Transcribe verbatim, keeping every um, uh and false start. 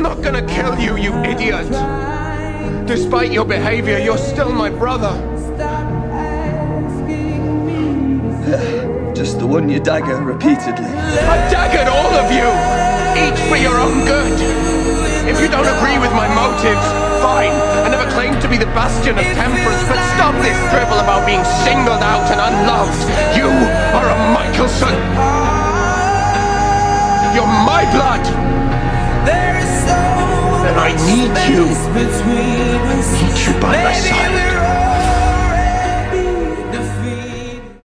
not gonna kill you, you idiot! Despite your behavior, you're still my brother. Just the one you dagger repeatedly. I've daggered all of you! Each for your own good! If you don't agree with my motives, fine. I never claimed to be the bastion of temperance, but stop this drivel about being singled out and unloved. You are a Mikaelson. You're my blood. And I need you. I need you by my side.